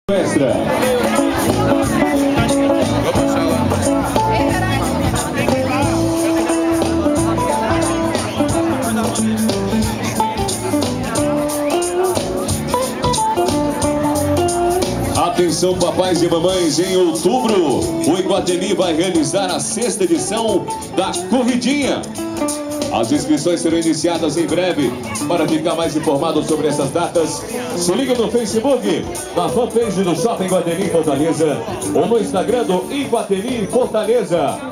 Extra. Atenção, papais e mamães, em outubro o Iguatemi vai realizar a 6ª edição da Corridinha. As inscrições serão iniciadas em breve. Para ficar mais informado sobre essas datas, se liga no Facebook, na fanpage do Shopping Iguatemi Fortaleza ou no Instagram do Iguatemi Fortaleza.